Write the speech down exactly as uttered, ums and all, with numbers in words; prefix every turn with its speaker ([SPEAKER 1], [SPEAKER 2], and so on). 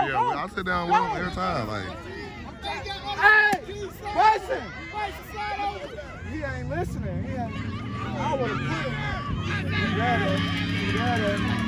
[SPEAKER 1] yeah, I sit down with him every time. Like,
[SPEAKER 2] hey, listen. He ain't listening. He ain't. I would have put him. He got it. He got it.